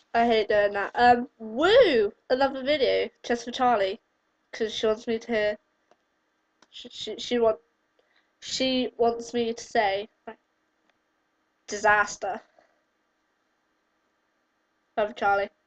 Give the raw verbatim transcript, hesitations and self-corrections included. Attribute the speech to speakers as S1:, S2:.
S1: I hate doing that. Um, woo! Another video just for Charlie, because she wants me to hear. She she she want she wants me to say like, disaster. Love Charlie.